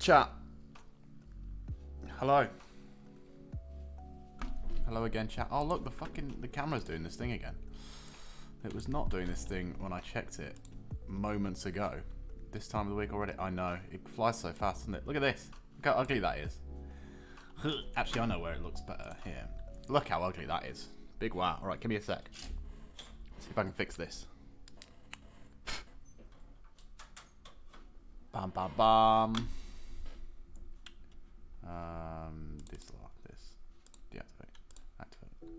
Chat. Hello. Hello again, chat. Oh look, the camera's doing this thing again. It was not doing this thing when I checked it moments ago. This time of the week already. I know. It flies so fast, doesn't it? Look at this. Look how ugly that is. Actually, I know where it looks better. Here. Look how ugly that is. Big wow. Alright, give me a sec. See if I can fix this. Bam, bam, bam. This. Deactivate. Activate.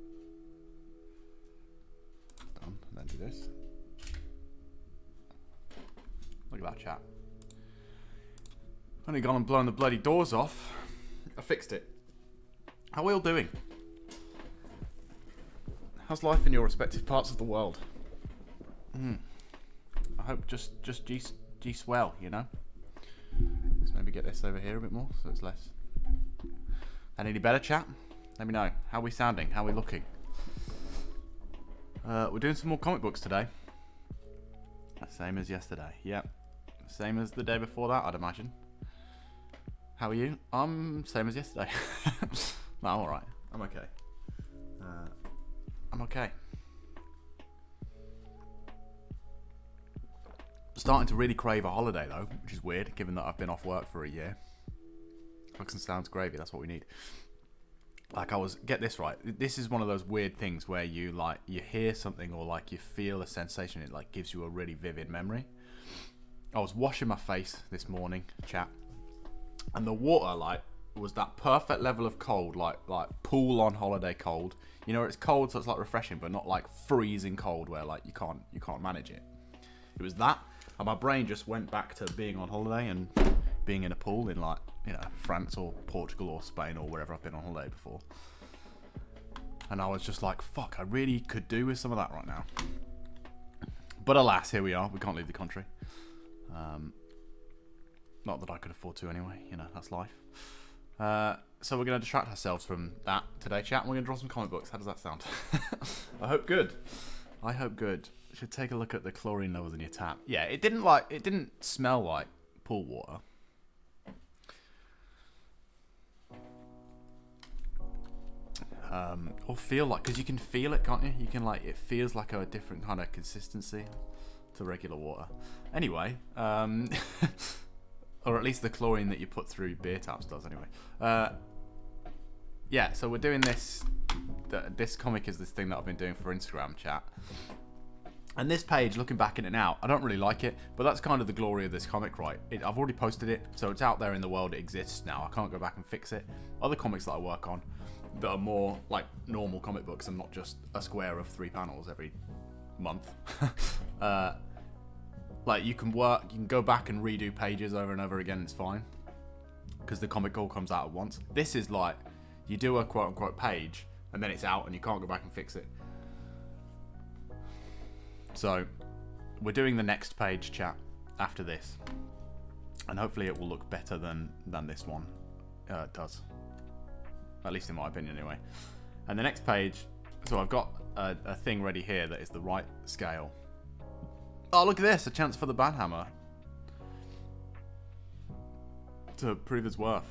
Done. And then do this. Look at that, chat. Only gone and blown the bloody doors off. I fixed it. How are we all doing? How's life in your respective parts of the world? I hope just G swell, you know? Let's maybe get this over here a bit more so it's less. Any better, chat? Let me know. How are we sounding? How are we looking? We're doing some more comic books today. Same as yesterday. Yep. Same as the day before that, I'd imagine. How are you? Same as yesterday. No, I'm alright. I'm okay. I'm okay. Starting to really crave a holiday though, which is weird given that I've been off work for a year. Looks and sounds gravy, that's what we need. Like get this right, this is one of those weird things where you hear something or like you feel a sensation, it like gives you a really vivid memory. I was washing my face this morning, chat, and the water like was that perfect level of cold, like pool on holiday cold. You know, it's cold so it's like refreshing, but not like freezing cold where like you can't manage it. It was that, and my brain just went back to being on holiday and being in a pool in like, you know, France or Portugal or Spain or wherever I've been on holiday before. And I was just like, fuck, I really could do with some of that right now. But alas, here we are. We can't leave the country. Not that I could afford to anyway, you know, that's life. So we're going to distract ourselves from that today, chat, and we're going to draw some comic books. How does that sound? I hope good. I hope good. Should take a look at the chlorine levels in your tap. Yeah, it didn't smell like pool water. Or feel like, because you can feel it, can't you? You can like, it feels like a different kind of consistency to regular water. Anyway, or at least the chlorine that you put through beer taps does anyway. Yeah, so we're doing this. This comic is this thing that I've been doing for Instagram, chat. And this page, looking back in it now, I don't really like it, but that's kind of the glory of this comic, right? I've already posted it, so it's out there in the world, it exists now. I can't go back and fix it. Other comics that I work on that are more like normal comic books and not just a square of 3 panels every month. Like you can go back and redo pages over and over again, it's fine. Because the comic all comes out at once. This is like, you do a quote unquote page, and then it's out and you can't go back and fix it. So, we're doing the next page, chat, after this. And hopefully it will look better than this one does. At least in my opinion, anyway. And the next page, so I've got a thing ready here that is the right scale. Oh, look at this, a chance for the Banhammer to prove his worth.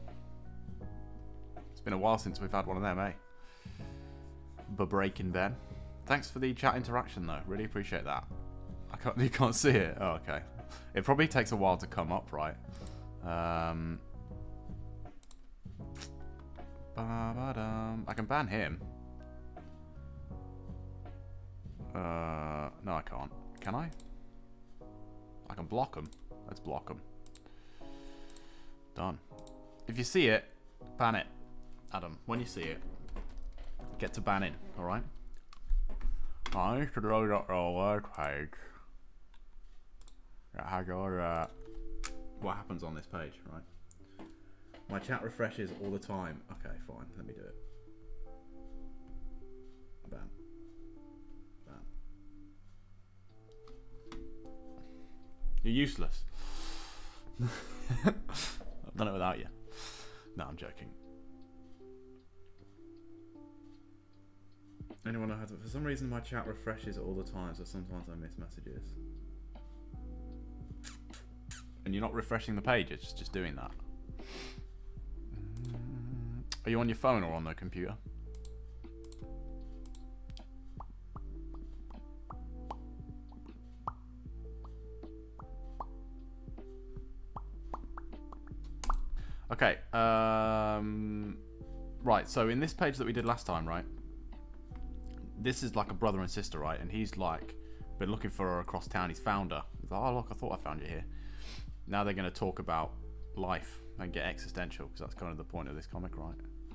It's been a while since we've had one of them, eh? Breaking Ben. Thanks for the chat interaction though, really appreciate that. You can't see it? Oh, okay. It probably takes a while to come up, right? I can ban him. No I can't. Can I? I can block him. Let's block him. Done. If you see it, ban it. Adam, when you see it, get to banning, alright? I should load up the word page. What happens on this page, right? My chat refreshes all the time. Okay, fine. Let me do it. Bam. Bam. You're useless. I've done it without you. No, I'm joking. Anyone know how to... For some reason my chat refreshes all the time, so sometimes I miss messages. And you're not refreshing the page, it's just doing that. Are you on your phone or on the computer? Okay. Right, so in this page that we did last time, right? This is like a brother and sister, right? And he's like been looking for her across town. He's found her. He's like, oh look, I thought I found you here. Now they're going to talk about life and get existential, because that's kind of the point of this comic, right?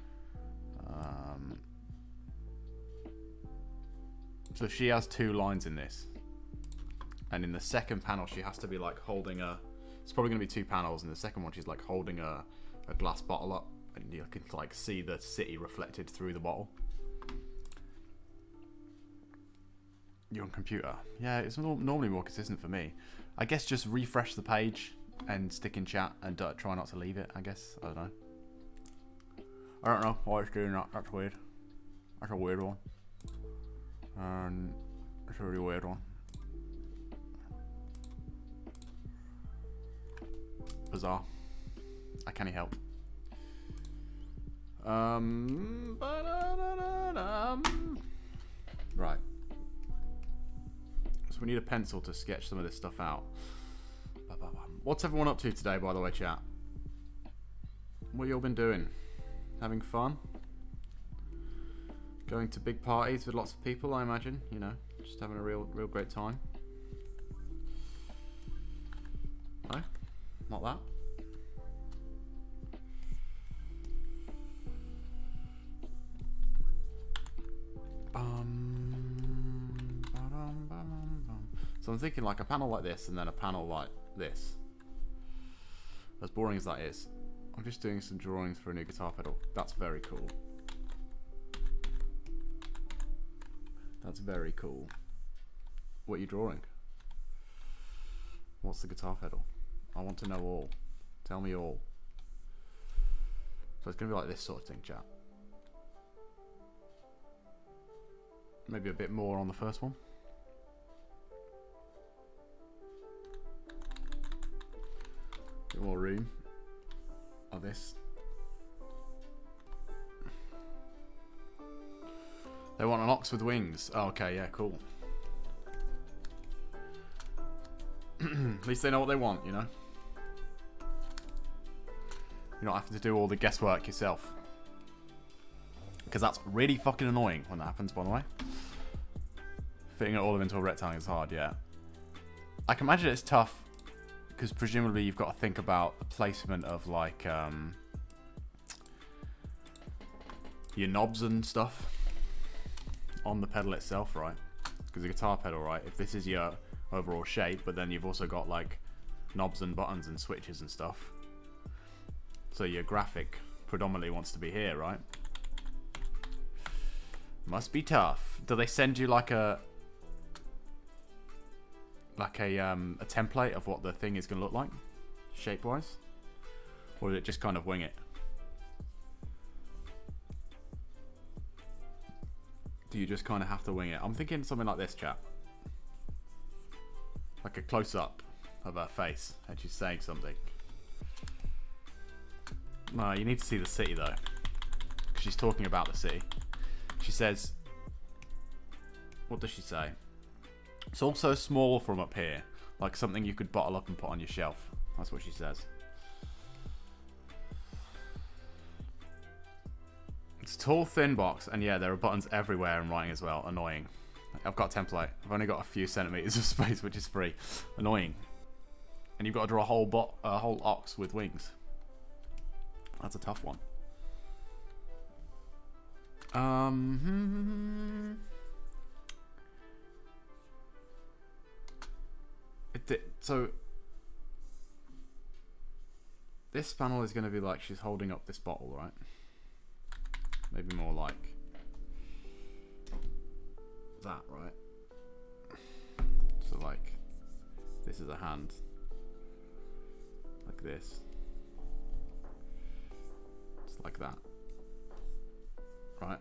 So she has 2 lines in this, and in the second panel she has to be like holding a, it's probably going to be 2 panels. In the second one she's like holding a glass bottle up, and you can like see the city reflected through the bottle. You're on computer. Yeah, it's normally more consistent for me. I guess just refresh the page and stick in chat and try not to leave it, I guess. I don't know. I don't know why it's doing that. That's weird. That's a weird one. It's a really weird one. Bizarre. I can't help. Right. So we need a pencil to sketch some of this stuff out. What's everyone up to today, by the way, chat? What you all been doing? Having fun? Going to big parties with lots of people, I imagine. You know, just having a real great time. No? Not that? So I'm thinking like a panel like this and then a panel like this. As boring as that is, I'm just doing some drawings for a new guitar pedal. That's very cool. That's very cool. What are you drawing? What's the guitar pedal? I want to know all. Tell me all. So it's going to be like this sort of thing, chat. Maybe a bit more on the first one. Bit more room of this. They want an ox with wings. Oh, okay, yeah, cool. At least they know what they want, you know? You're not having to do all the guesswork yourself. Because that's really fucking annoying when that happens, by the way. Fitting it all into a rectangle is hard, yeah. I can imagine it's tough, because presumably you've got to think about the placement of, like, your knobs and stuff on the pedal itself, right? Because the guitar pedal, right, if this is your overall shape, but then you've also got like knobs and buttons and switches and stuff, so your graphic predominantly wants to be here, right? Must be tough. Do they send you like a template of what the thing is going to look like shape wise, or did it just kind of wing it? Do you just kind of have to wing it? I'm thinking something like this, chat. Like a close-up of her face and she's saying something. No, you need to see the city though, because she's talking about the city. She says, what does she say? It's also small from up here, like something you could bottle up and put on your shelf. That's what she says. It's a tall, thin box, and yeah, there are buttons everywhere and writing as well. Annoying. I've got a template. I've only got a few centimeters of space, which is free. Annoying. And you've got to draw a whole ox with wings. That's a tough one. So this panel is going to be like she's holding up this bottle, right? Maybe more like that, right? So like this is a hand, like this. It's like that, right?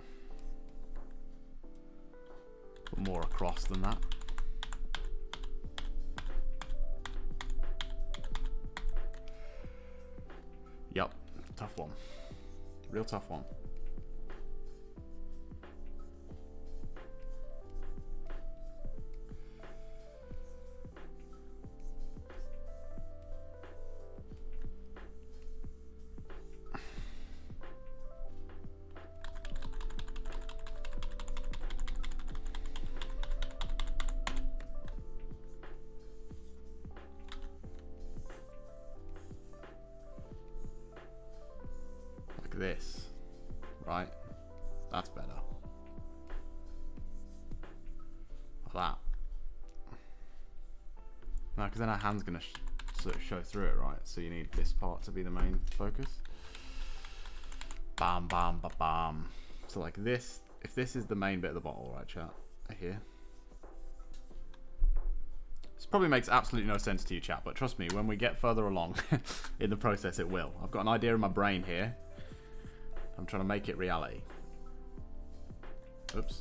But more across than that. Tough one. Real tough one. This, right? That's better. Like that. No, because then our hand's gonna sort of show through it, right? So you need this part to be the main focus. Bam, bam, ba, bam. So like this, if this is the main bit of the bottle, right, chat? Here. This probably makes absolutely no sense to you, chat, but trust me, when we get further along in the process, it will. I've got an idea in my brain here. I'm trying to make it reality. Oops.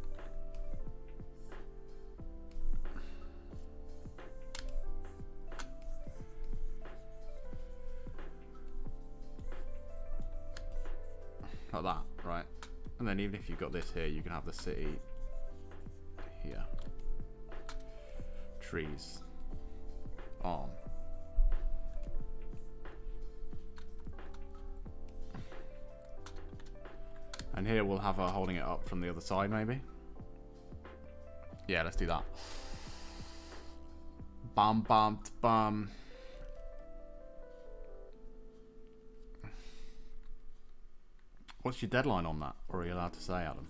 Like that, right? And then even if you've got this here, you can have the city here. Trees. Arm. And here we'll have her holding it up from the other side, maybe. Yeah, let's do that. Bam, bam, bam. What's your deadline on that? Or are you allowed to say, Adam?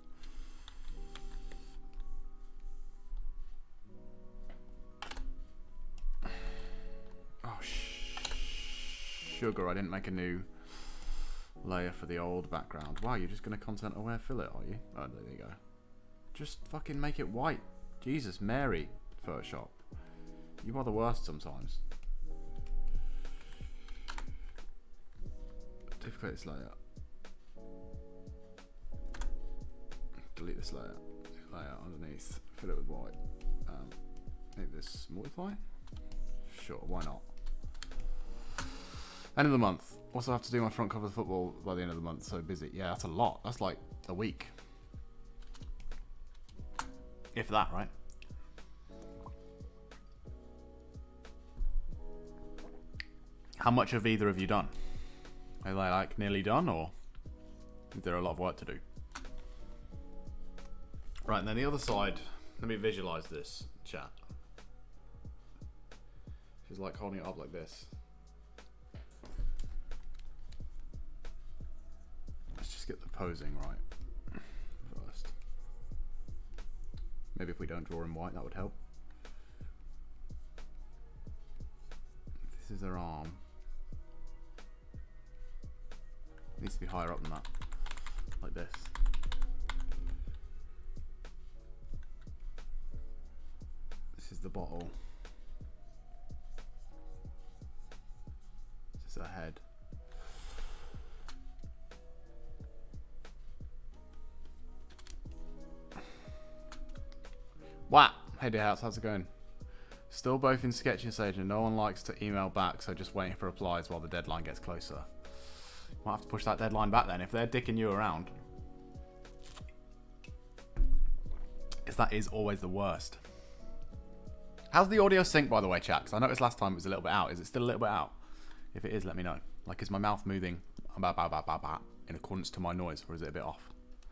Oh, sugar, I didn't make a new layer for the old background. Wow, you're just going to content aware fill it, are you? Oh, there you go. Just fucking make it white. Jesus, Mary, Photoshop. You are the worst sometimes. Duplicate this layer. Delete this layer. Layer underneath. Fill it with white. Make this multiply? Sure, why not? End of the month. Also have to do my front cover of the football by the end of the month, so busy. Yeah, that's a lot. That's like a week. If that, right? How much have either of you done? Are they like nearly done, or is there a lot of work to do? Right, and then the other side, let me visualize this, chat. She's like holding it up like this. Let's just get the posing right first. Maybe if we don't draw in white, that would help. This is her arm. Needs to be higher up than that, like this. This is the bottle. This is her head. Wow. Hey dear house, how's it going? Still both in sketching stage and no one likes to email back, so just waiting for replies while the deadline gets closer. Might have to push that deadline back then if they're dicking you around. Because that is always the worst. How's the audio sync, by the way, chat? Because I noticed last time it was a little bit out. Is it still a little bit out? If it is, let me know. Like, is my mouth moving in accordance to my noise, or is it a bit off?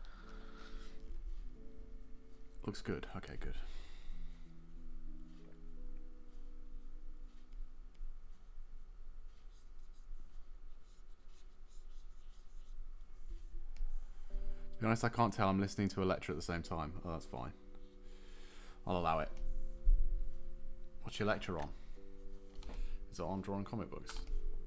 Looks good. Okay, good. To be honest, I can't tell I'm listening to a lecture at the same time. Oh, that's fine. I'll allow it. What's your lecture on? Is it on drawing comic books?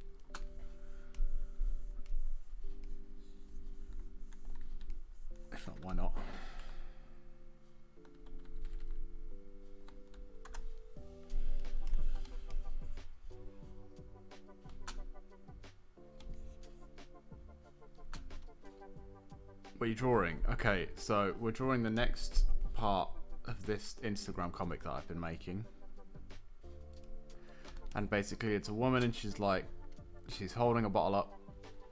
If not, why not? What are you drawing? Okay, so we're drawing the next part of this Instagram comic that I've been making. And basically it's a woman and she's holding a bottle up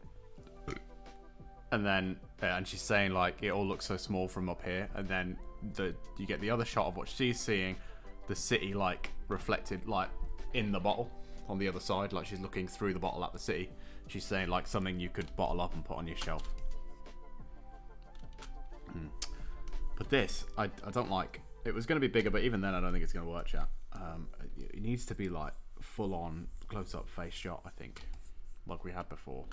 And then, and she's saying like, it all looks so small from up here. And then you get the other shot of what she's seeing, the city like reflected like in the bottle on the other side. Like she's looking through the bottle at the city. She's saying like something you could bottle up and put on your shelf. But this, I don't like. It was going to be bigger, but even then I don't think it's going to work, chat. It needs to be like full on close-up face shot, I think, like we had before.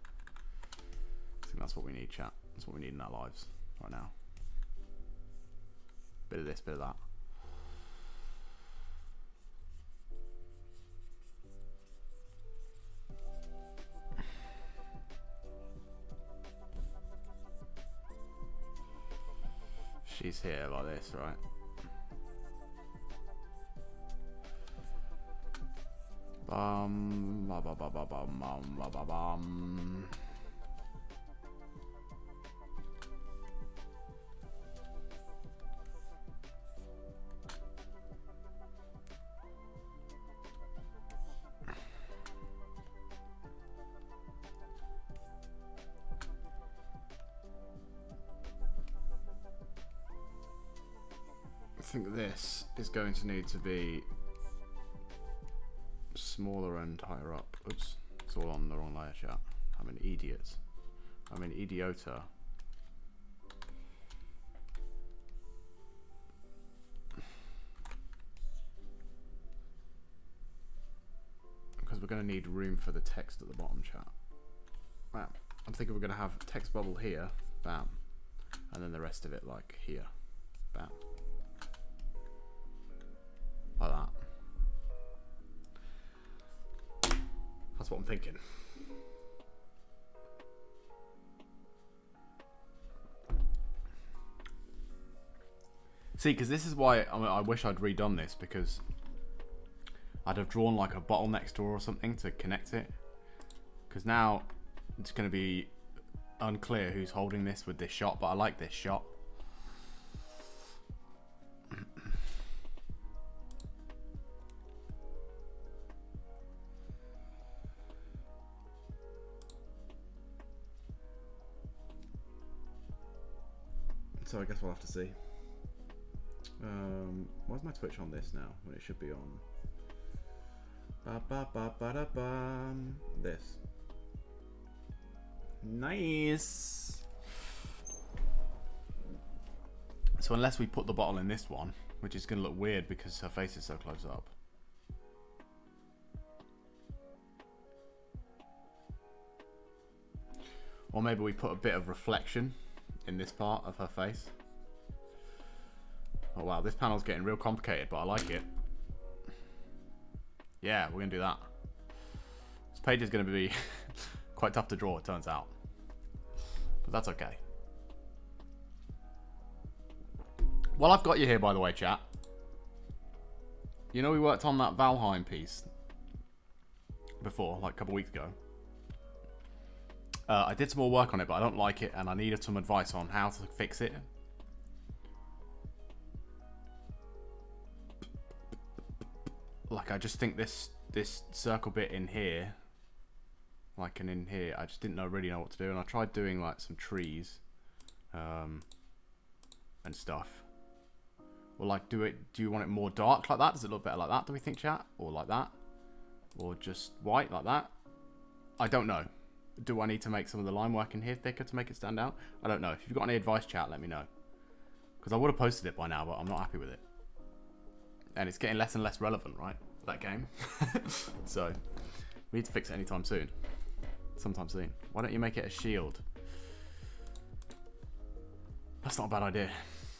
I think that's what we need, chat. That's what we need in our lives right now. Bit of this, bit of that. She's here like this, right? Bum, ba, ba, ba, ba, bum, bum, ba, ba, bum. I think this is going to need to be smaller and higher up. Oops, it's all on the wrong layer, chat. I'm an idiot. I'm an idiota. Because we're going to need room for the text at the bottom, chat. Bam. I'm thinking we're going to have text bubble here, bam, and then the rest of it like here, bam. Like that. That's what I'm thinking. See, because this is why I wish I'd redone this, because I'd have drawn like a bottle next door or something to connect it. Because now it's going to be unclear who's holding this with this shot, but I like this shot. So I guess we'll have to see. Why's my Twitch on this now when it should be on this? Nice. So unless we put the bottle in this one, which is going to look weird because her face is so close up. Or maybe we put a bit of reflection in this part of her face. Oh wow, this panel's getting real complicated, but I like it. Yeah, we're gonna do that. This page is gonna be quite tough to draw, it turns out. But that's okay. Well, I've got you here, by the way, chat. You know we worked on that Valheim piece before, like a couple weeks ago. I did some more work on it, but I don't like it, and I needed some advice on how to fix it. Like, I just think this circle bit in here, like, and in here, I just didn't really know what to do, and I tried doing like some trees, and stuff. Or like, do you want it more dark like that? Does it look better like that? Do we think, chat? Or like that? Or just white like that? I don't know. Do I need to make some of the line work in here thicker to make it stand out? I don't know. If you've got any advice, chat, let me know. Because I would have posted it by now, but I'm not happy with it. And it's getting less and less relevant, right? That game. So, we need to fix it anytime soon. Sometime soon. Why don't you make it a shield? That's not a bad idea.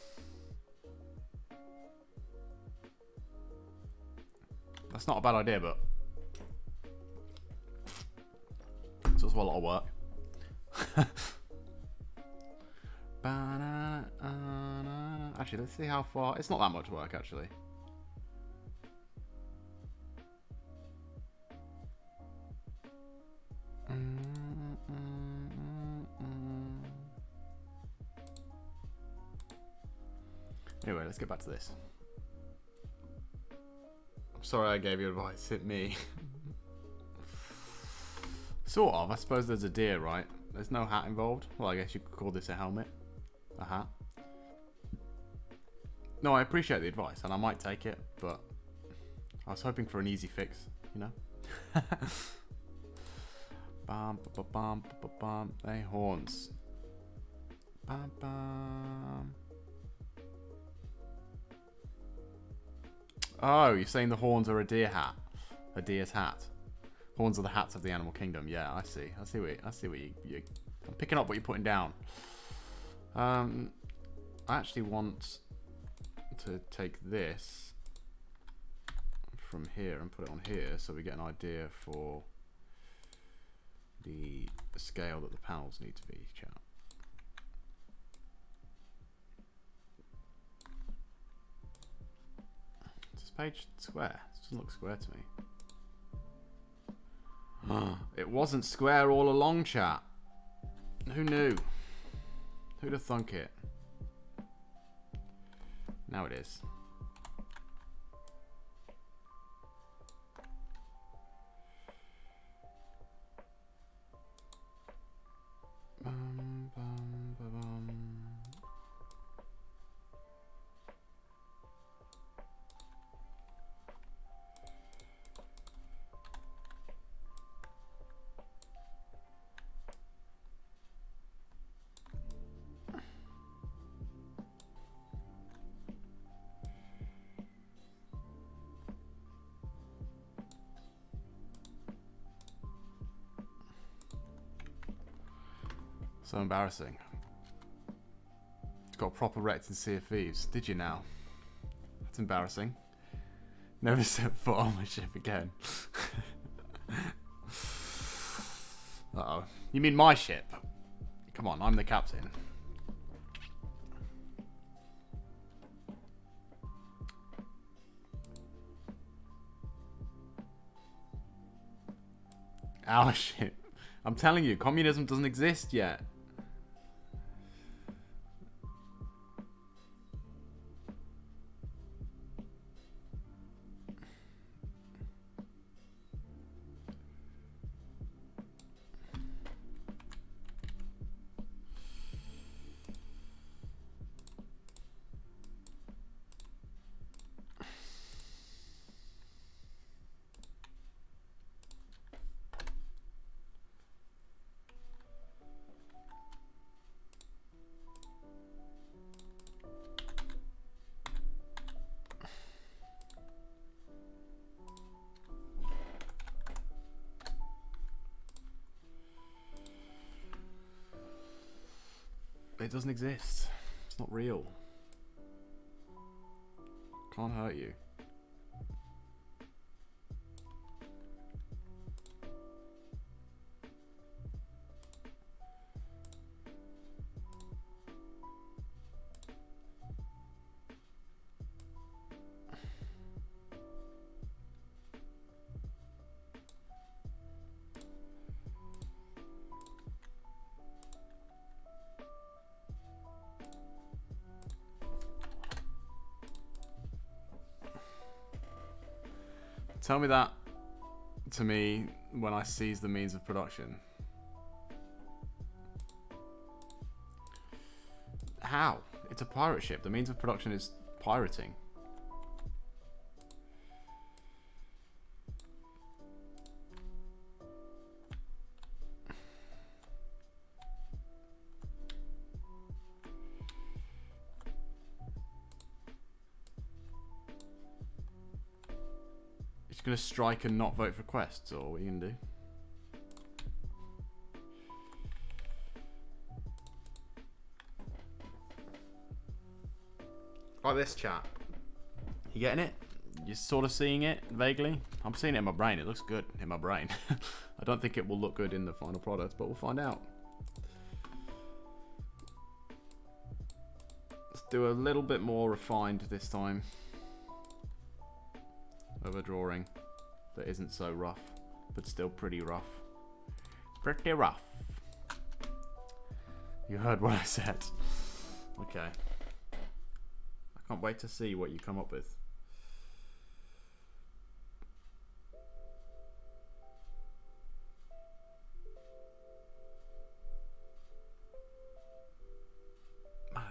That's not a bad idea, but so it's a lot of work. Actually, let's see how far. It's not that much work, actually. Anyway, let's get back to this. I'm sorry I gave you advice. Hit me. Sort of. I suppose there's a deer, right? There's no hat involved. Well, I guess you could call this a helmet. A hat. No, I appreciate the advice, and I might take it, but I was hoping for an easy fix, you know? Bum, ba, bum, ba, bum. They horns. Bum, bum. Oh, you're saying the horns are a deer hat? A deer's hat? Horns are the hats of the animal kingdom. Yeah, I see. I see what you I'm picking up what you're putting down. I actually want to take this from here and put it on here so we get an idea for the scale that the panels need to be, chat. Is this page square? This doesn't look square to me. It wasn't square all along, chat. Who knew? Who'd have thunk it? Now it is. Bum, bum, ba, bum. So embarrassing. It's got proper wrecked in Sea of Thieves. Did you now? That's embarrassing. Never set foot on my ship again. Uh-oh. You mean my ship? Come on, I'm the captain. Our ship. I'm telling you, communism doesn't exist yet. It doesn't exist. It's not real. Can't hurt you. Tell me that to me when I seize the means of production. How? It's a pirate ship. The means of production is pirating. Gonna strike and not vote for quests, or what are you gonna do? Like this, chat. You getting it? You're sort of seeing it vaguely. I'm seeing it in my brain. It looks good in my brain. I don't think it will look good in the final product, but we'll find out. Let's do a little bit more refined this time. Overdrawing that isn't so rough, but still pretty rough. Pretty rough. You heard what I said. Okay. I can't wait to see what you come up with.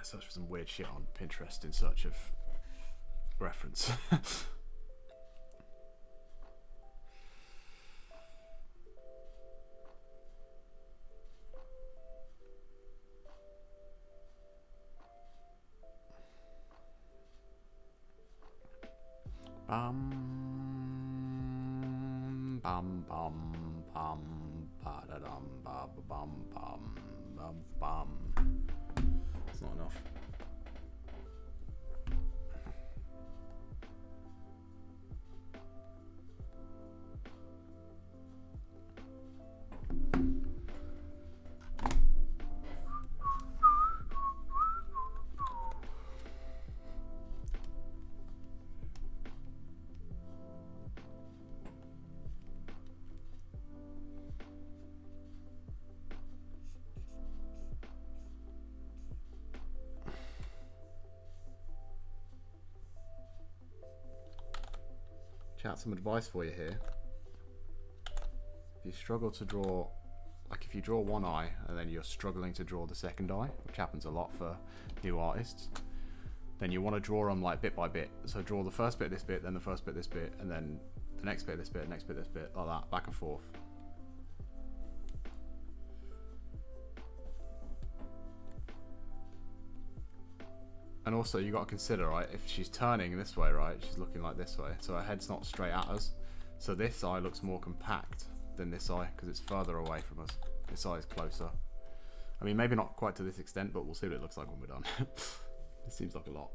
search for some weird shit on Pinterest in search of reference. Bum bum bum bum ba da dum ba ba bum bum bum bum. It's not enough. Chat, some advice for you here. If you struggle to draw, like if you draw one eye and then you're struggling to draw the second eye, which happens a lot for new artists, then you want to draw them like bit by bit. So draw the first bit this bit, then the first bit this bit, and then the next bit this bit, next bit this bit, like that, back and forth. And also you got to consider, right, if she's turning this way, right, she's looking like this way, so her head's not straight at us. So this eye looks more compact than this eye because it's further away from us. This eye is closer. I mean, maybe not quite to this extent, but we'll see what it looks like when we're done. It seems like a lot.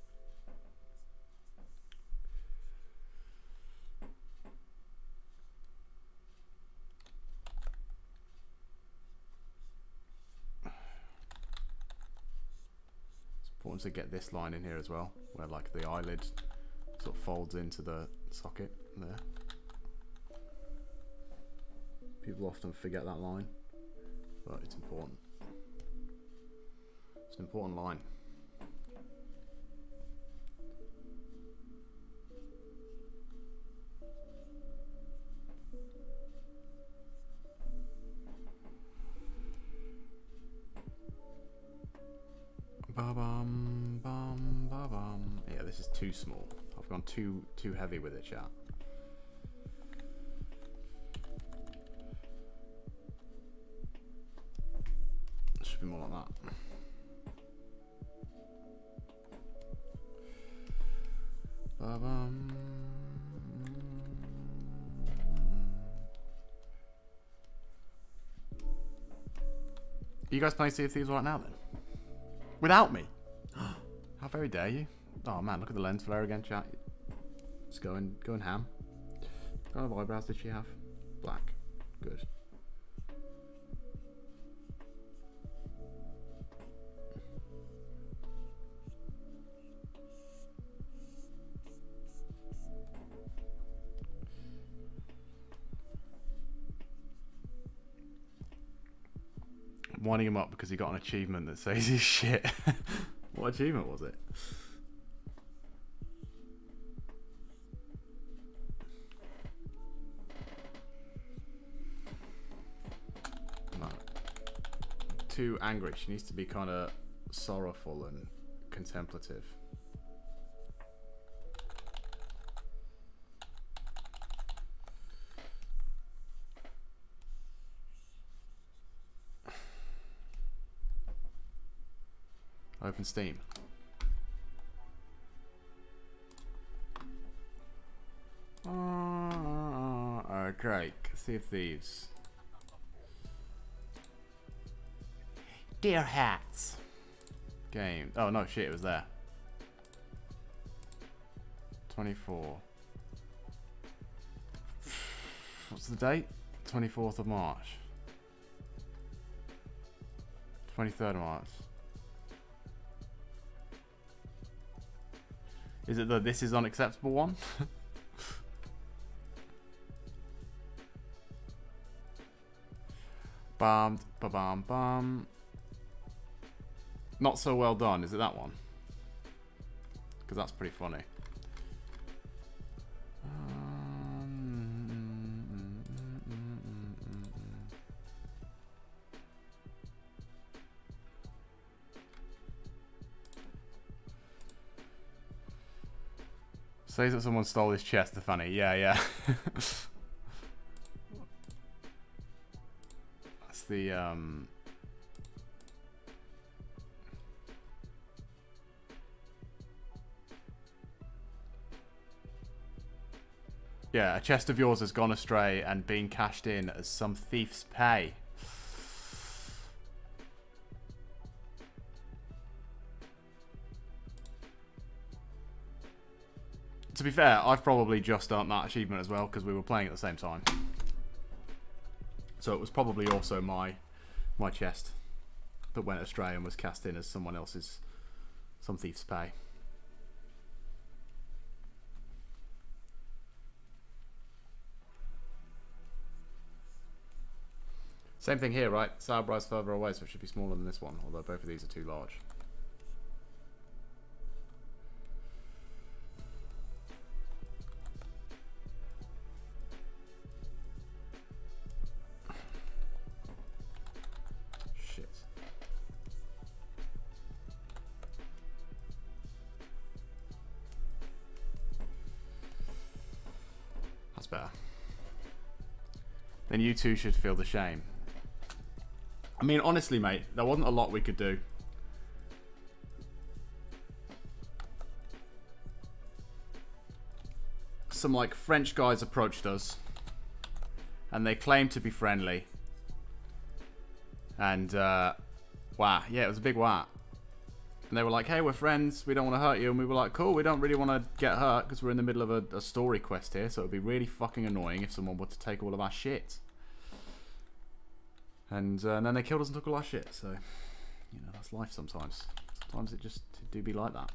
Important to get this line in here as well, where like the eyelid sort of folds into the socket there. People often forget that line, but it's important. It's an important line. Ba-bum, bum, ba-bum. Yeah, this is too small. I've gone too heavy with it, chat. It should be more like that. Ba-bum. Are you guys playing Sea of Thieves right now then? Without me? How very dare you? Oh man, look at the lens flare again, chat. It's going ham. What kind of eyebrows did she have? Black. Good. I'm winding him up because he got an achievement that says he's shit. What achievement was it? No. Too angry. She needs to be kind of sorrowful and contemplative. Open Steam. Okay, Sea of Thieves. Dear Hats. Game. Oh no, shit, it was there. 24. What's the date? 24th of March. 23rd of March. Is it the this is unacceptable one? Bum, ba bum, bum. Not so well done. Is it that one? Because that's pretty funny. Says that someone stole his chest, the funny. Yeah, yeah. That's the, yeah, a chest of yours has gone astray and been cashed in as some thief's pay. To be fair, I've probably just done that achievement as well because we were playing at the same time. So it was probably also my chest that went astray and was cast in as someone else's, some thief's pay. Same thing here, right? Sourbright's further away, so it should be smaller than this one, although both of these are too large. Shit. That's better. Then you two should feel the shame. I mean, honestly, mate, there wasn't a lot we could do. Some, like, French guys approached us. And they claimed to be friendly. And, wow. Yeah, it was a big wow. And they were like, hey, we're friends. We don't want to hurt you. And we were like, cool, we don't really want to get hurt because we're in the middle of a story quest here. So it would be really fucking annoying if someone were to take all of our shit. And then they killed us and took all our shit. So, you know, that's life sometimes. Sometimes it just do be like that.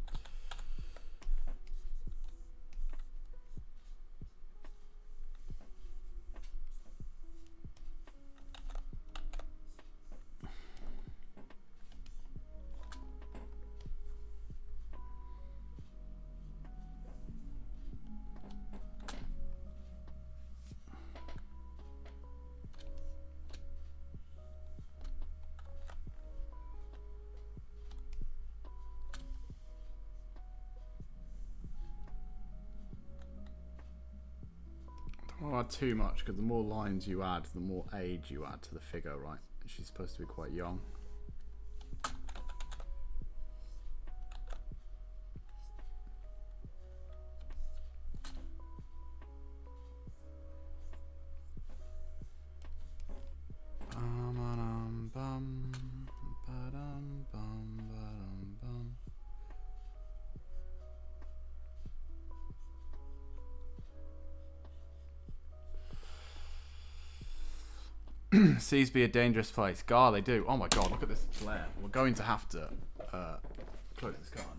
Don't add too much, because the more lines you add, the more age you add to the figure, right? She's supposed to be quite young. Seas be a dangerous place. God, they do. Oh my god, look at this flare. We're going to have to close this car.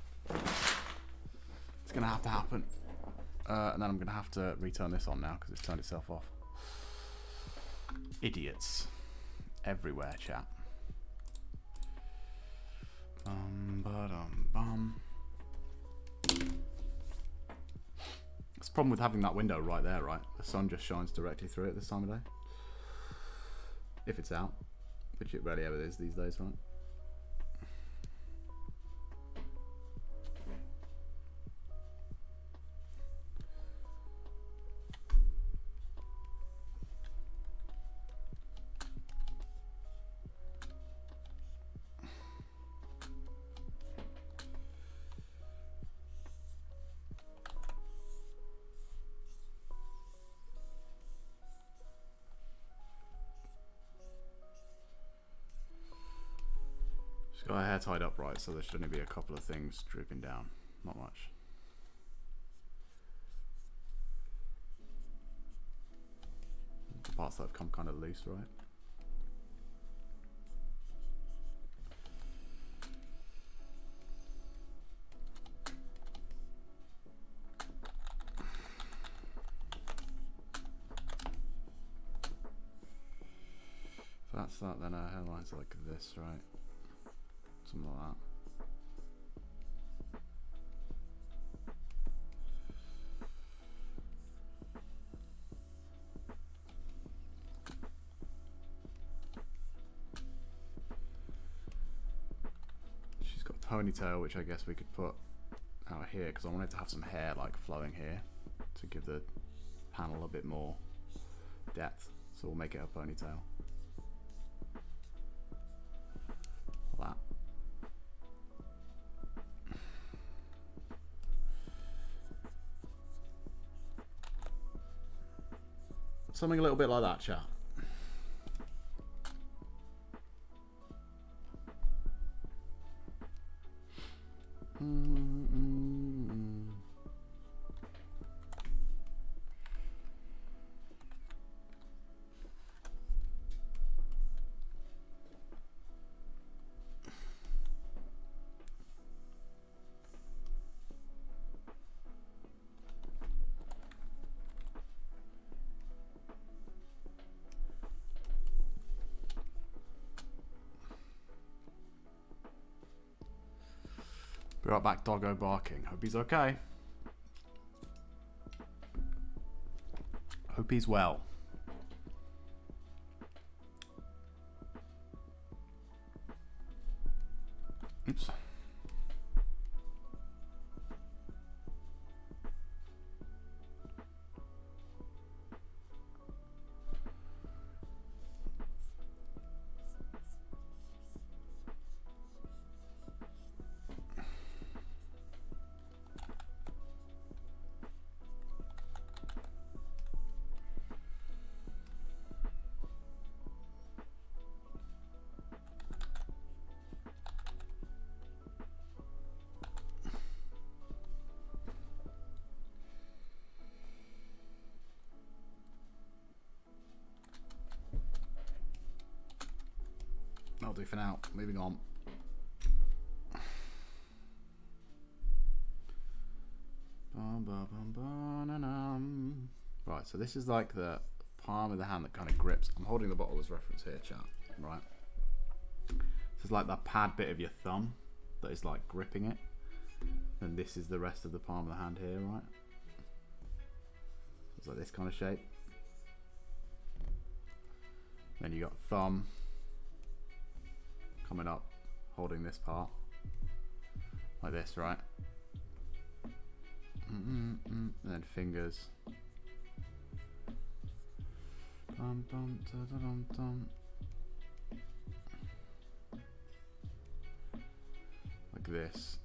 It's going to have to happen. And then I'm going to have to return this on now because it's turned itself off. Idiots. Everywhere, chat. That's the problem with having that window right there, right? The sun just shines directly through it this time of day. If it's out, which it rarely ever is these days, right? Got her hair tied up right, so there should only be a couple of things drooping down. Not much. The parts that have come kind of loose, right? If that's that, then her hairline's like this, right? Something like that. She's got a ponytail, which I guess we could put out here because I wanted to have some hair like flowing here to give the panel a bit more depth. So we'll make it a ponytail. Like that. Something a little bit like that, chat. Be right back, doggo barking. Hope he's okay. Hope he's well. Oops. That'll do for now. Moving on. Right, so this is like the palm of the hand that kind of grips. I'm holding the bottle as reference here, chat. Right. This is like that pad bit of your thumb that is like gripping it. And this is the rest of the palm of the hand here, right? It's like this kind of shape. Then you got thumb coming up, holding this part like this, right? And then fingers. Like this.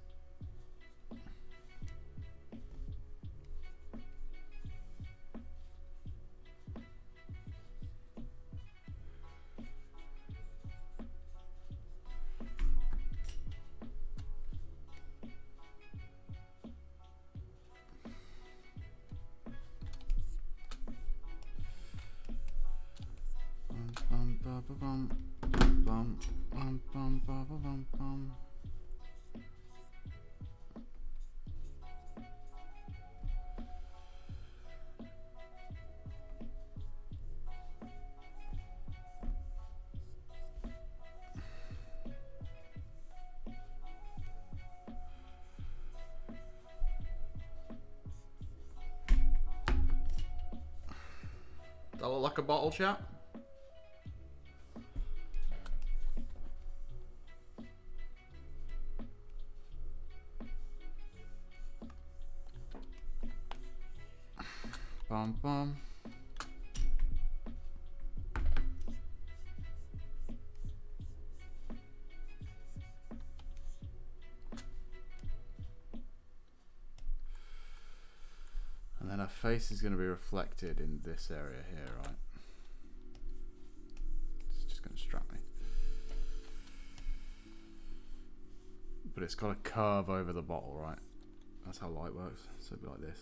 That look like a bottle, chat? Bum bum. And then her face is going to be reflected in this area here, right? It's just going to distract me. But it's got a curve over the bottle, right? That's how light works. So it'd be like this.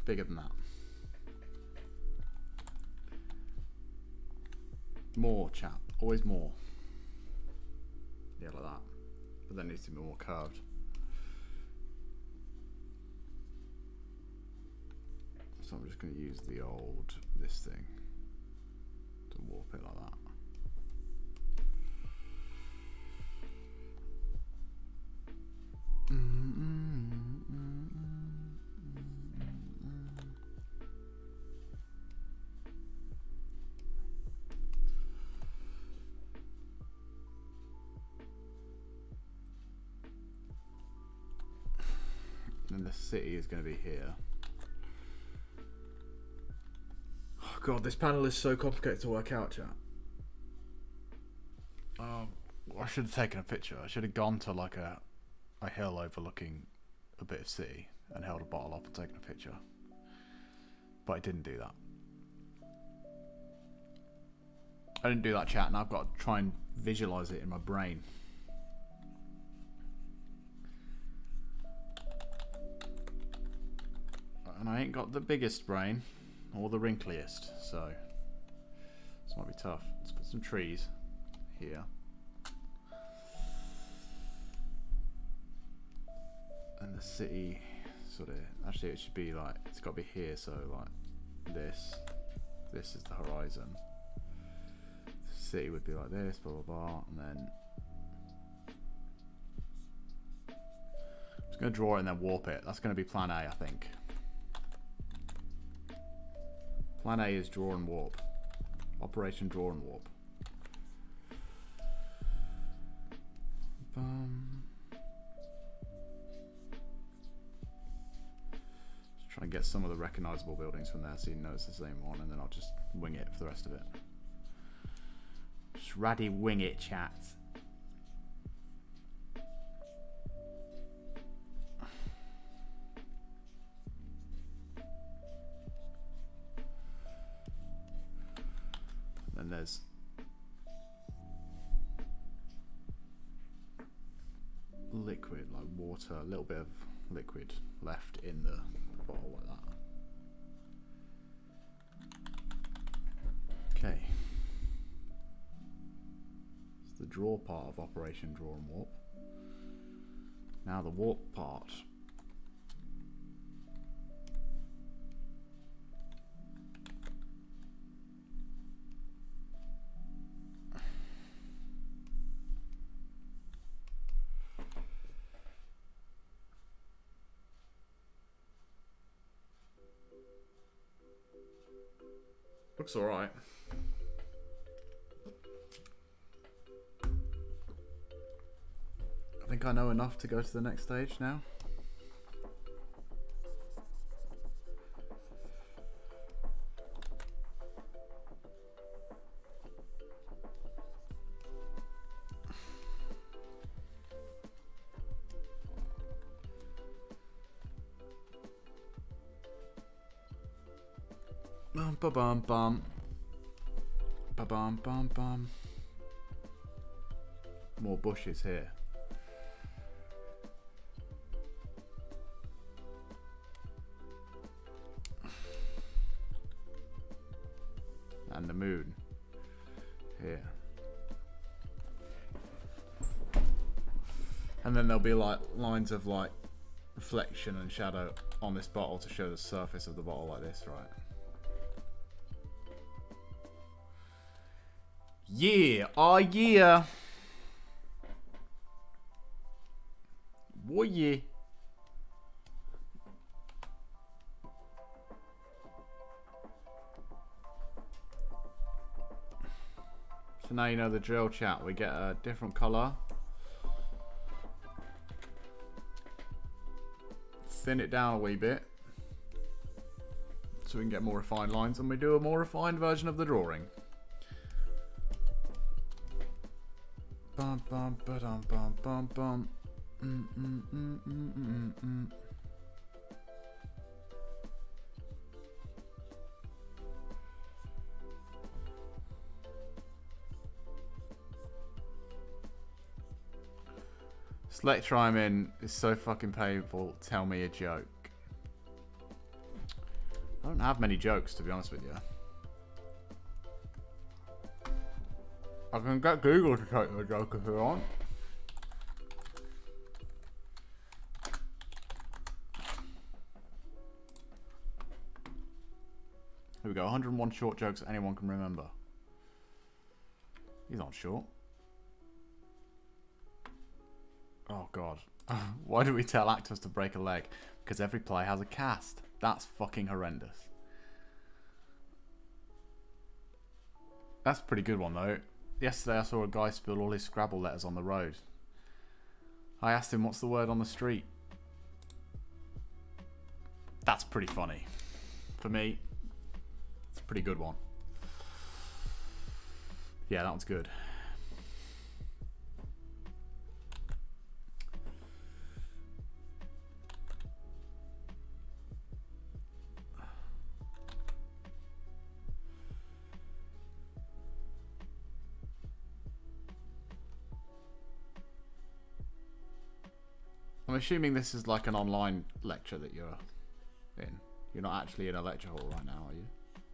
Bigger than that. More, chap. Always more. Yeah, like that. But that needs to be more curved. So I'm just going to use the old, this thing, to warp it like that. And the city is going to be here. Oh god, this panel is so complicated to work out, chat. I should have taken a picture. I should have gone to like a hill overlooking a bit of city and held a bottle up and taken a picture. But I didn't do that. I didn't do that, chat, and I've got to try and visualize it in my brain. And I ain't got the biggest brain or the wrinkliest, so this might be tough. Let's put some trees here. And the city sort of, actually it should be like, it's got to be here, so like this is the horizon. The city would be like this, blah blah blah, and then I'm just going to draw it and then warp it. That's going to be plan A, I think. Plan A is draw and warp. Operation draw and warp. Just try and get some of the recognizable buildings from there so you know it's the same one, and then I'll just wing it for the rest of it. Just raddy wing it, chat. And there's liquid, like water, a little bit of liquid left in the bottle like that. Okay. It's the draw part of Operation Draw and Warp. Now the warp part. Looks alright. I think I know enough to go to the next stage now. Ba bum bum. Ba bum bum bum. More bushes here. And the moon here. And then there'll be like lines of like reflection and shadow on this bottle to show the surface of the bottle like this, right? Yeah, oh yeah. Oh yeah. So now you know the drill, chat. We get a different colour. Thin it down a wee bit. So we can get more refined lines, and we do a more refined version of the drawing. Bum bum ba dum bum bum bum. Select rhyme in is so fucking painful. Tell me a joke. I don't have many jokes, to be honest with you. I can get Google to take the joke if you want. Here we go, 101 short jokes anyone can remember. He's not short. Oh god. Why do we tell actors to break a leg? Because every play has a cast. That's fucking horrendous. That's a pretty good one though. Yesterday I saw a guy spill all his Scrabble letters on the road. I asked him what's the word on the street. That's pretty funny. For me, it's a pretty good one. Yeah, that one's good. I'm assuming this is like an online lecture that you're in. You're not actually in a lecture hall right now, are you?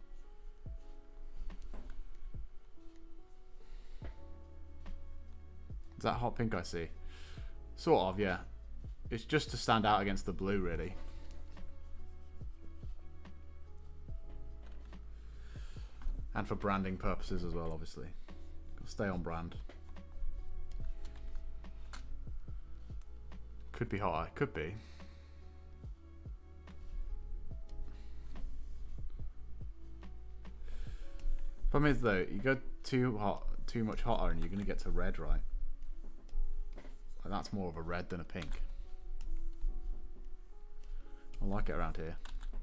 Is that hot pink I see? Sort of, yeah. It's just to stand out against the blue, really. And for branding purposes as well, obviously. Stay on brand. Could be hot, it could be. Problem is though, you go too much hotter and you're gonna get to red, right? And that's more of a red than a pink. I like it around here.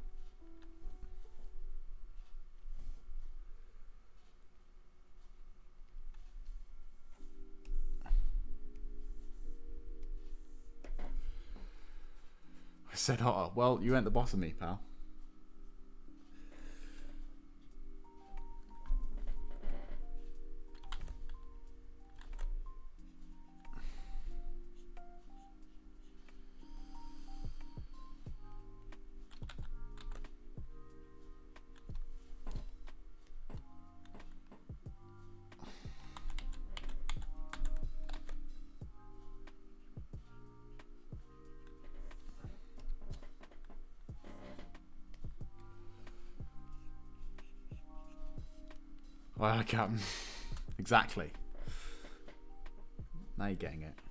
I said hotter. Well, you ain't the boss of me, pal. Well, Captain. Exactly. Now you're getting it.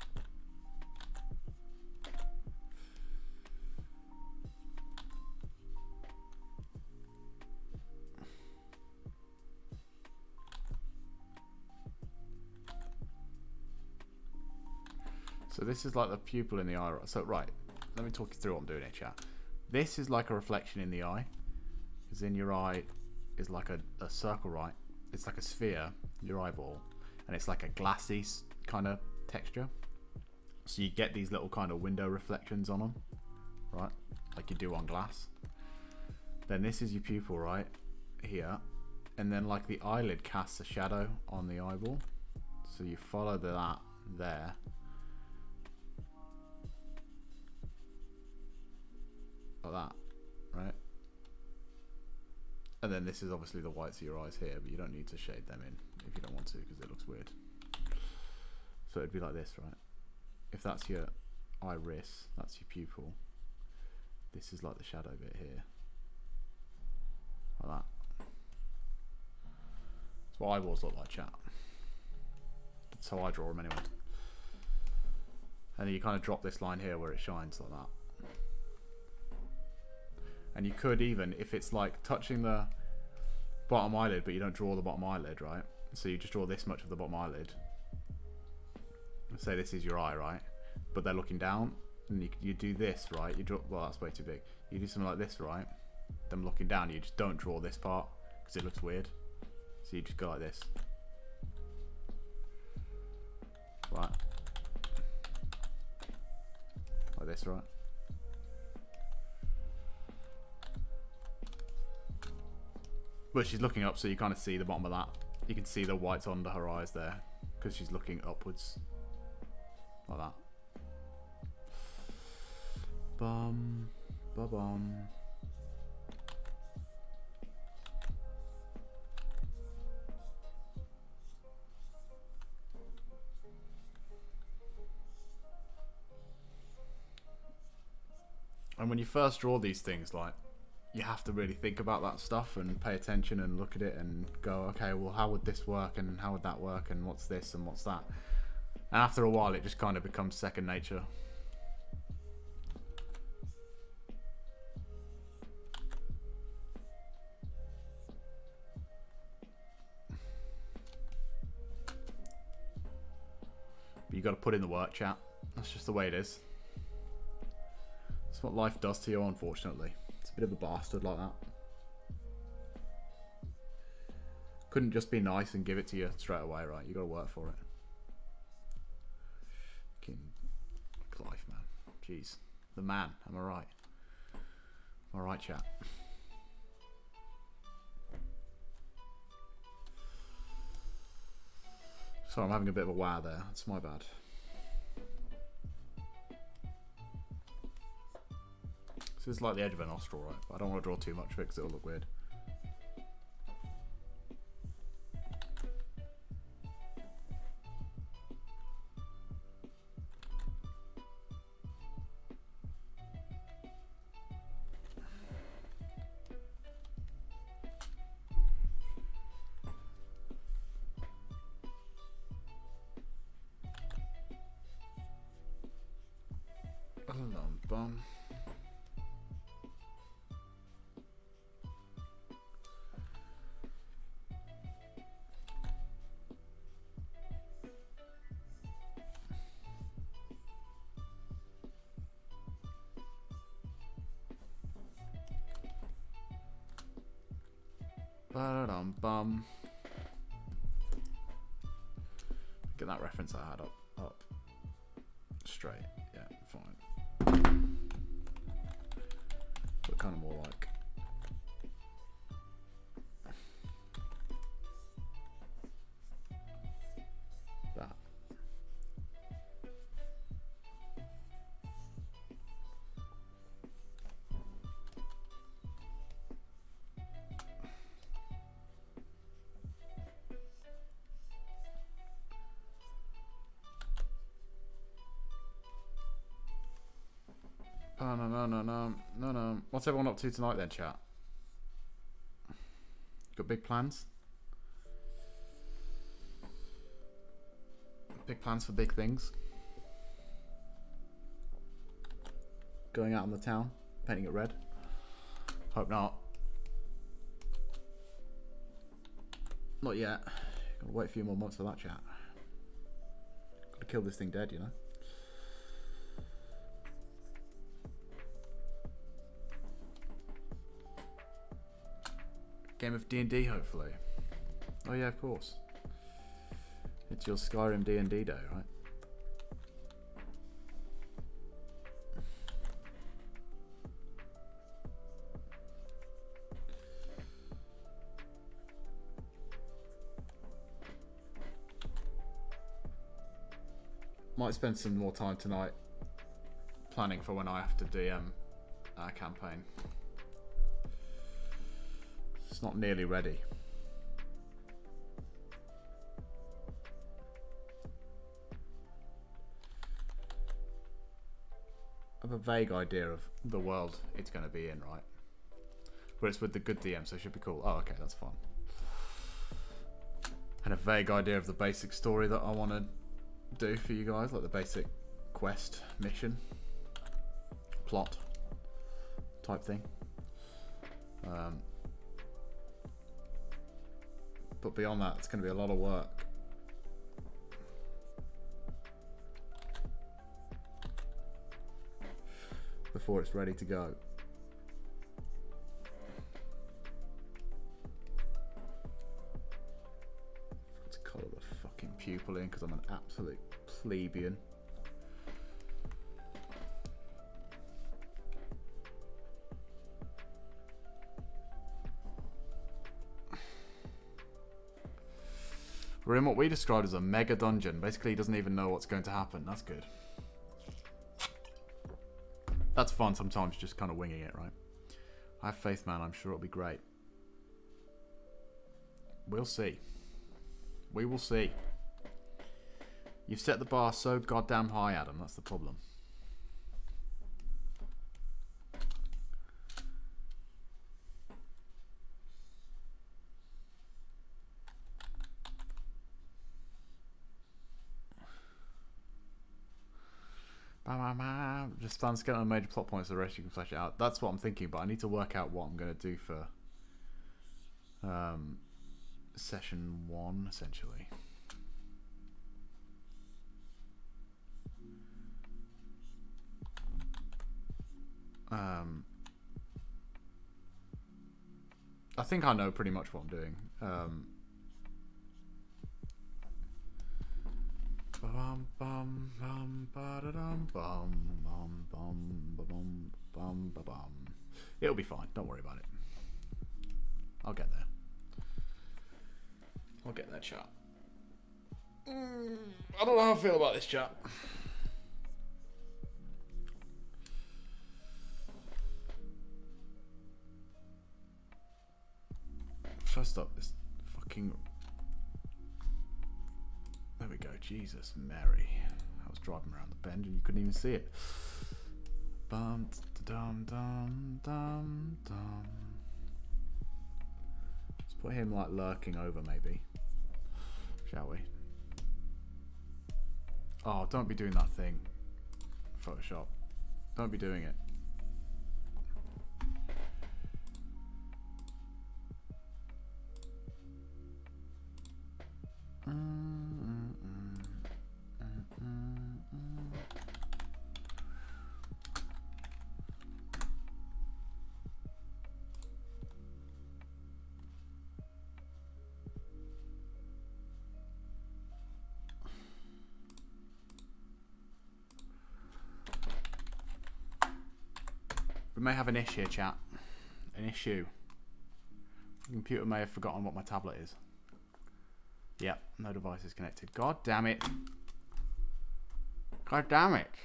So this is like the pupil in the eye. So right, let me talk you through what I'm doing here, chat. This is like a reflection in the eye, because in your eye is like a circle, right? It's like a sphere, your eyeball, and it's like a glassy kind of texture. So you get these little kind of window reflections on them, right? Like you do on glass. Then this is your pupil, right? Here. And then like the eyelid casts a shadow on the eyeball. So you follow that there. Like that, right? And then this is obviously the whites of your eyes here, but you don't need to shade them in if you don't want to, because it looks weird. So it'd be like this, right? If that's your iris, that's your pupil. This is like the shadow bit here. Like that. That's what eyeballs look like, chat. That's how I draw them anyway. And then you kind of drop this line here where it shines like that. And you could even, if it's like touching the bottom eyelid, but you don't draw the bottom eyelid, right? So you just draw this much of the bottom eyelid. Say this is your eye, right? But they're looking down, and you do this, right? You draw, well, that's way too big. You do something like this, right? Them looking down, you just don't draw this part, because it looks weird. So you just go like this. Right. Like this, right? But she's looking up, so you kind of see the bottom of that. You can see the whites under her eyes there, because she's looking upwards. Like that. Bum, ba-bum. And when you first draw these things, like, you have to really think about that stuff and pay attention and look at it and go, okay, well, how would this work and how would that work and what's this and what's that? And after a while, it just kind of becomes second nature. But you got to put in the work, chat. That's just the way it is. That's what life does to you, unfortunately. It's a bit of a bastard like that. Couldn't just be nice and give it to you straight away, right? You got to work for it. Fucking life, man. Jeez. The man. Am I right? Am I right, chat? Sorry, I'm having a bit of a wow there. That's my bad. This is like the edge of a nostril, right? But I don't want to draw too much of it because it'll look weird. Bum. Ba-dum-bum. Get that reference I had up straight. Yeah, fine. But kind of more like that. Oh, no. What's everyone up to tonight then, chat? Got big plans? Big plans for big things? Going out on the town, painting it red? Hope not. Not yet. Gotta wait a few more months for that, chat. Gotta kill this thing dead, you know? Game of D&D, hopefully. Oh yeah, of course. It's your Skyrim D&D day, right? Might spend some more time tonight planning for when I have to DM our campaign. It's not nearly ready. I have a vague idea of the world it's going to be in, right? But it's with the good DM, so it should be cool. Oh, okay, that's fun. And a vague idea of the basic story that I want to do for you guys, like the basic quest, mission, plot type thing. But beyond that, it's going to be a lot of work. Before it's ready to go. Let's colour the fucking pupil in because I'm an absolute plebeian. We're in what we described as a mega dungeon. Basically, he doesn't even know what's going to happen. That's good. That's fun sometimes, just kind of winging it, right? I have faith, man. I'm sure it'll be great. We'll see. We will see. You've set the bar so goddamn high, Adam. That's the problem. Just stand skeleton on major plot points, the rest you can flesh it out. That's what I'm thinking, but I need to work out what I'm going to do for session 1, essentially. I think I know pretty much what I'm doing. It'll be fine. Don't worry about it. I'll get there. I'll get that chat. I don't know how I feel about this chat. Should I stop this fucking... There we go. Jesus Mary. I was driving around the bend and you couldn't even see it. Bum, dum, dum, dum, dum. Let's put him like lurking over maybe. Shall we? Oh, don't be doing that thing. Photoshop. Don't be doing it. We may have an issue here, chat. An issue. The computer may have forgotten what my tablet is. Yep, no device is connected. God damn it. God damn it.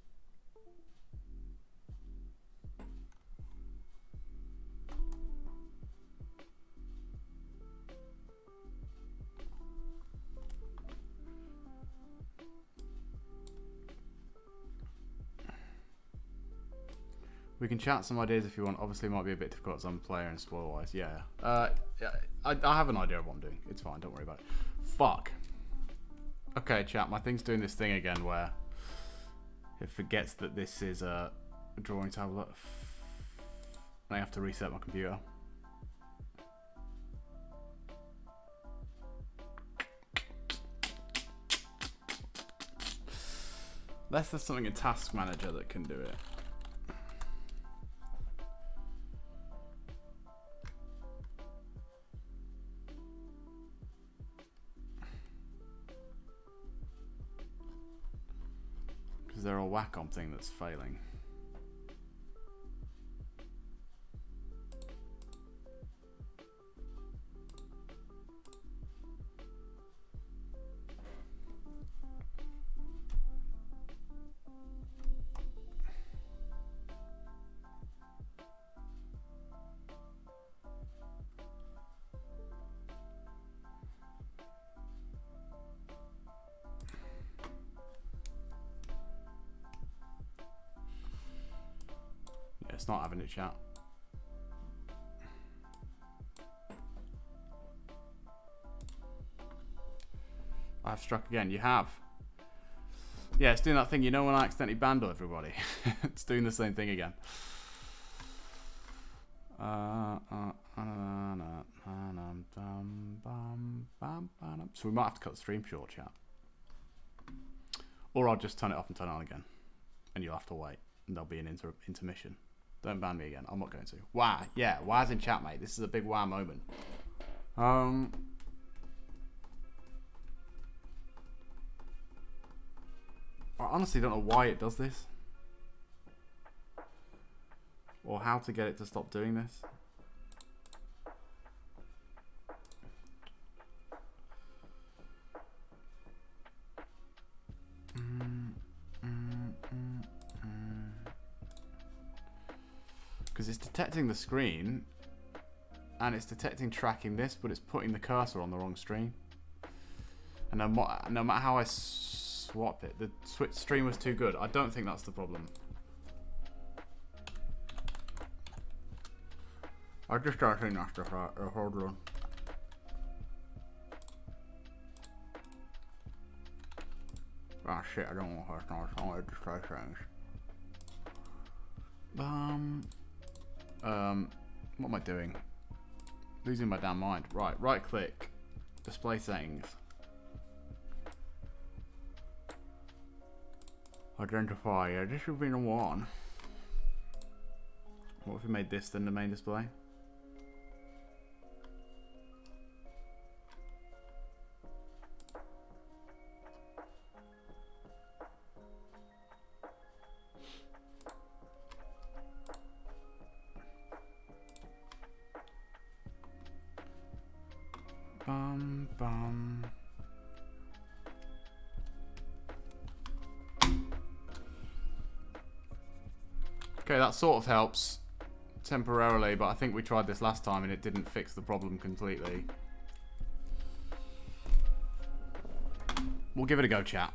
We can chat some ideas if you want. Obviously, it might be a bit difficult as I'm a player and spoiler-wise. Yeah. Yeah. I have an idea of what I'm doing. It's fine. Don't worry about it. Fuck. Okay, chat. My thing's doing this thing again where it forgets that this is a drawing tablet. I have to reset my computer. Unless there's something in Task Manager that can do it. Is there a Wacom thing that's failing? It's not having a chat. I've struck again. You have. Yeah, it's doing that thing. You know when I accidentally banned everybody? It's doing the same thing again. So we might have to cut the stream short, chat. Or I'll just turn it off and turn it on again. And you'll have to wait. And there'll be an intermission. Don't ban me again. I'm not going to. Wow. Yeah. Wow's in chat, mate. This is a big wow moment. I honestly don't know why it does this. Or how to get it to stop doing this. Because it's detecting the screen and it's detecting tracking this, but it's putting the cursor on the wrong screen. And no matter how I swap it, the stream was too good. I don't think that's the problem. I just don't think that's the problem. Ah shit, I don't want her to I want to try things. What am I doing? Losing my damn mind. Right click. Display settings. Identify. Yeah, this should be the one. What if we made this then the main display? Bum. Okay, that sort of helps temporarily, but I think we tried this last time and it didn't fix the problem completely. We'll give it a go, chat.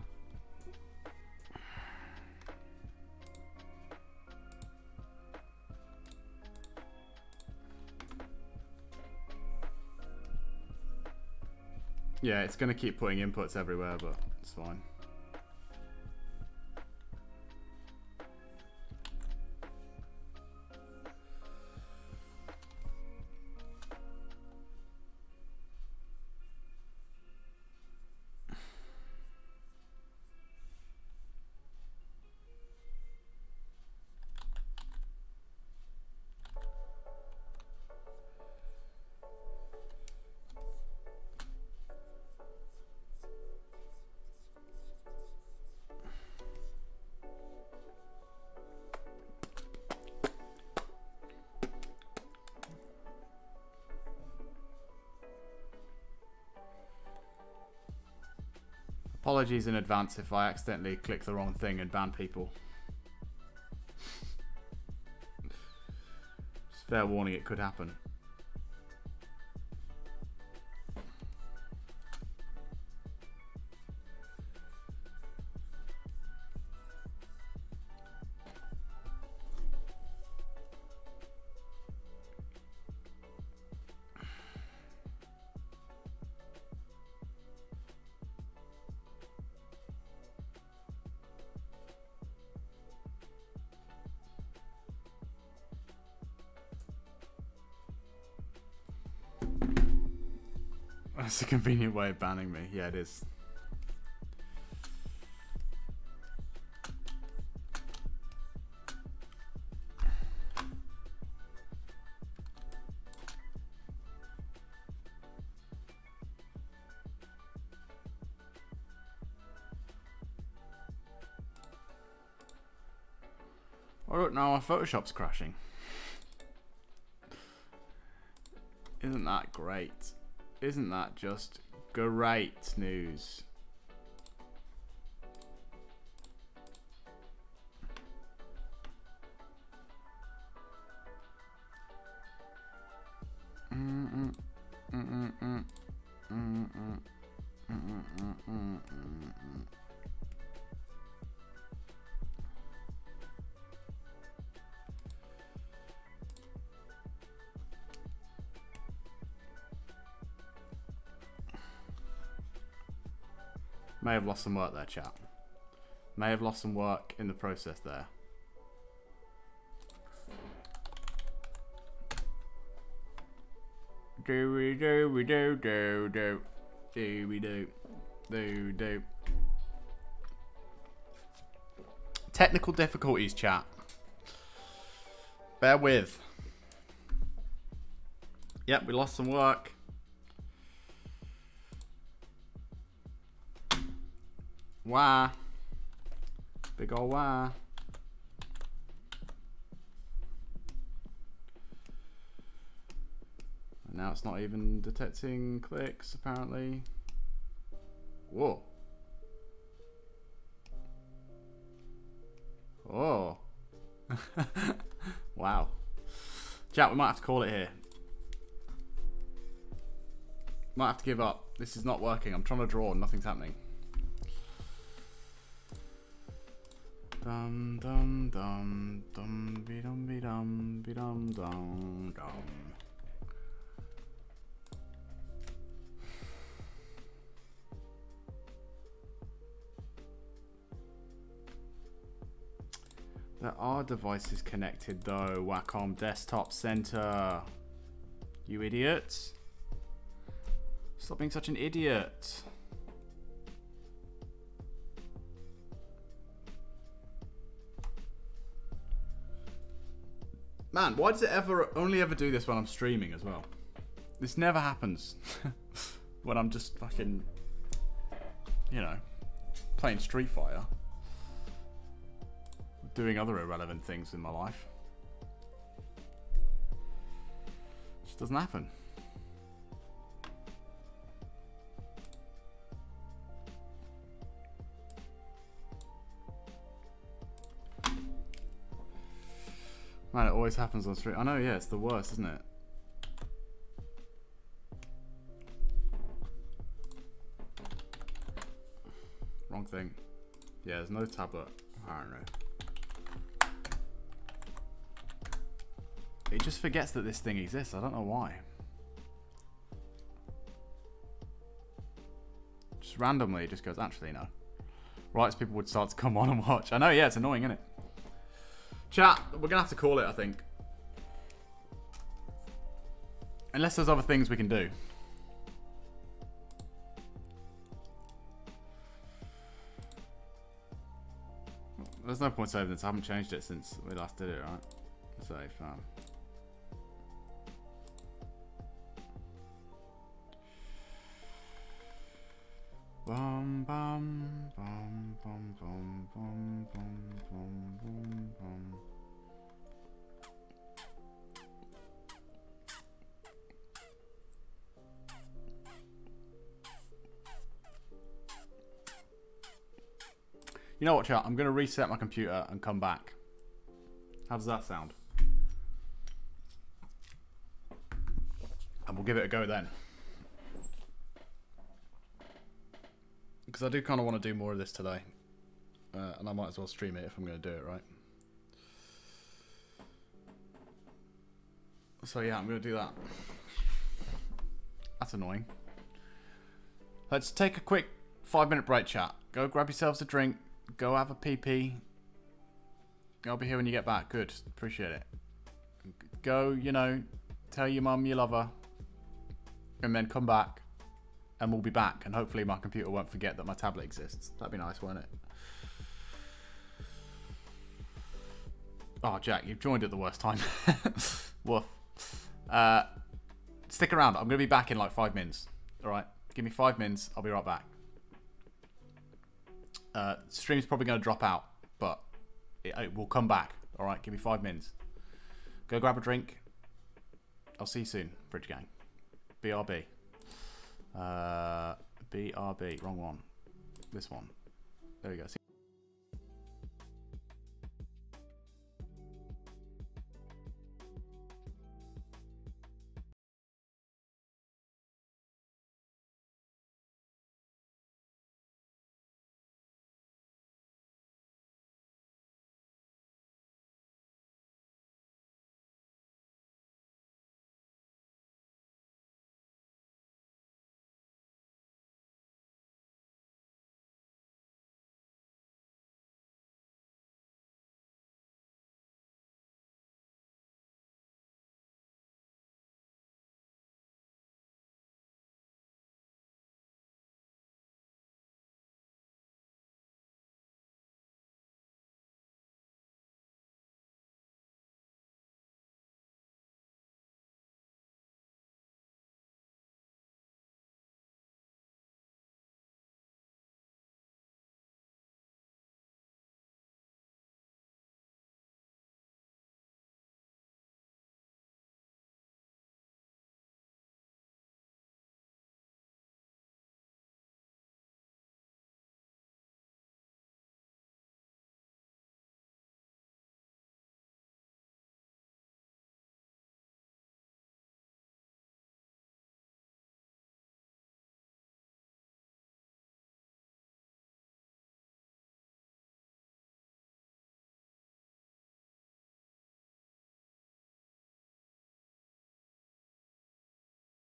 Yeah, it's going to keep putting inputs everywhere, but it's fine. Apologies in advance if I accidentally click the wrong thing and ban people. Just fair warning, it could happen. That's a convenient way of banning me. Yeah, it is. Oh look, now our Photoshop's crashing. Isn't that great? Isn't that just great news? May have lost some work there, chat. May have lost some work in the process there. Do. Technical difficulties, chat. Bear with. Yep, we lost some work. Wah. Big ol' wah. And now it's not even detecting clicks, apparently. Whoa. Oh. Wow. Chat, we might have to call it here. Might have to give up. This is not working. I'm trying to draw and nothing's happening. Dum dum dum dum be dum dum dum. There are devices connected though. Wacom Desktop Center. You idiots. Stop being such an idiot. Man, why does it only ever do this when I'm streaming as well? This never happens when I'm just fucking, you know, playing Street Fighter. Doing other irrelevant things in my life. It just doesn't happen. Man, it always happens on stream. I know, yeah, it's the worst, isn't it? Wrong thing. Yeah, there's no tablet. I don't know. It just forgets that this thing exists. I don't know why. Just randomly, it just goes, actually, no. Right, so people would start to come on and watch. I know, yeah, it's annoying, isn't it? Chat, we're going to have to call it, I think. Unless there's other things we can do. There's no point saving this. I haven't changed it since we last did it, right? Save. Bum bum bum bum bum bum bum bum bum bum. You know what, chat? I'm going to reset my computer and come back. How does that sound? And we'll give it a go then. Because I do kind of want to do more of this today. And I might as well stream it if I'm going to do it, right? So yeah, I'm going to do that. That's annoying. Let's take a quick 5-minute break, chat. Go grab yourselves a drink. Go have a pee-pee. I'll be here when you get back. Good. Appreciate it. Go, you know, tell your mum you love her. And then come back. And we'll be back. And hopefully my computer won't forget that my tablet exists. That'd be nice, won't it? Oh, Jack, you've joined at the worst time. Woof. Stick around. I'm going to be back in like 5 minutes. Alright? Give me 5 minutes. I'll be right back. Stream's probably going to drop out, but it will come back. All right, give me 5 minutes. Go grab a drink. I'll see you soon, Bridge Gang. BRB. BRB, wrong one. This one. There we go.